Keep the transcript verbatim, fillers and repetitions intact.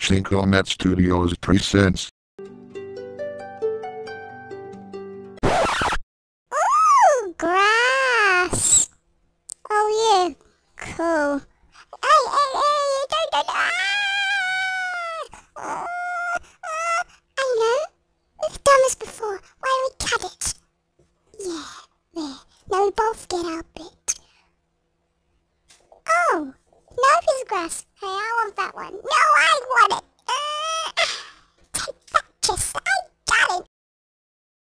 ShinkoNet Studios presents. Ooh, grass. Oh yeah, cool. Hey, hey, hey, don't, don't, ah! Uh, uh, I know. We've done this before. Why don't we cut it? Yeah, there. Now we both get our bit. Oh, no piece of grass. Hey, I want that one. No, I want it.